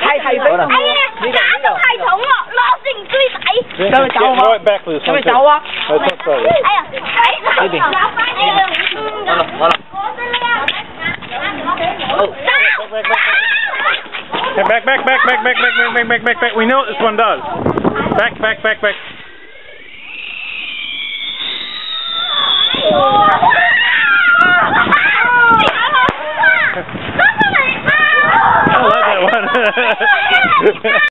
係飛到。 哎呀，假都系統喎，攞成堆仔。 想去走啊？想去走啊？ 哎呀，呢邊。 好啦。 Hey, back. We know what this one does. Back. I like that one.